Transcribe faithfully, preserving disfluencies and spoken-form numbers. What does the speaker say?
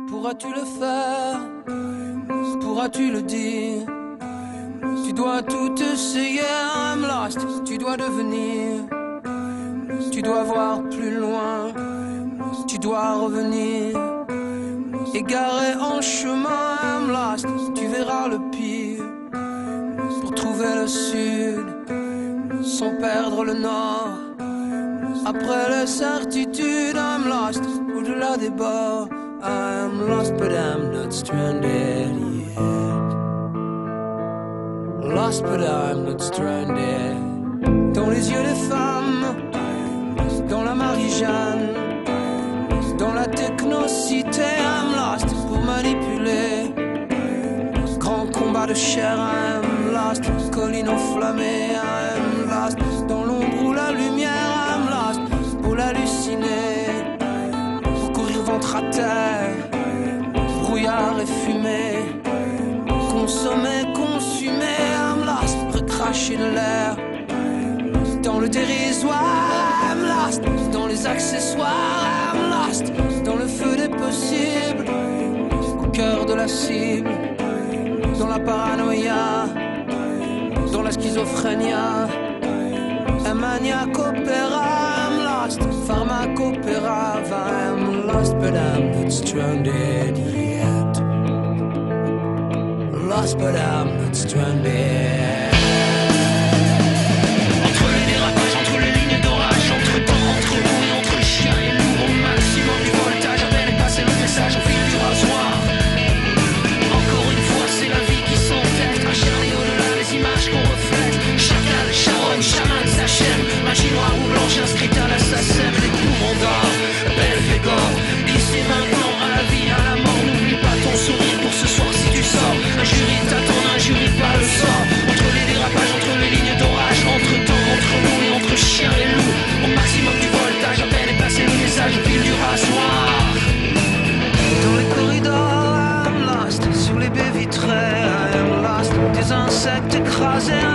Pourras-tu le faire? Pourras-tu le dire? Tu dois tout essayer, I'm lost. Tu dois devenir. Tu dois voir plus loin. Tu dois revenir. Égaré en chemin, I'm lost. Tu verras le pire. Pour trouver le sud, sans perdre le nord. Après les certitudes, I'm lost. Au-delà des bords, I'm lost but I'm not stranded yet. Lost but I'm not stranded. Dans les yeux des femmes, dans la Marie-Jeanne, dans la technocité, I'm lost pour manipuler. Grand combat de chair, I'm lost. Colline enflammée, I'm lost. Dans l'ombre ou la lumière, I'm lost pour l'halluciner. Pour courir ventre à terre, brouillard et fumée. Consommer, consumer, I'm lost. Recracher de l'air. Dans le dérisoire, I'm lost. Dans les accessoires, I'm lost. Dans le feu des possibles, au cœur de la cible. Dans la paranoïa, dans la schizophrénia. Un maniaque opéra, I'm lost. Pharmacopéra, I'm lost but I'm not stranded yet. Lost but I'm not stranded. Entre les dérapages, entre les lignes d'orage, entre temps, entre nous et entre le chien et le loup, au maximum du voltage, à peine passer le message au fil du rasoir. Encore une fois, c'est la vie qui s'entête, acharnée au-delà des images qu'on reflète. Chacal, charonne, chaman, sa chaîne, magie noire ou blanche inscrite à l'assassin, les poumons d'or, Belphégor. Ici maintenant, à la vie, à la mort, n'oublie pas ton sourire pour ce soir si tu sors. Injurie t'attend, injurie pas le sort. Entre les dérapages, entre les lignes d'orage, entre temps, entre nous et entre chien et loup, au maximum du voltage, à peine est passé le message au fil du rasoir. Dans les corridors, I'm lost. Sur les baies vitrées, I'm lost. Des insectes écrasés,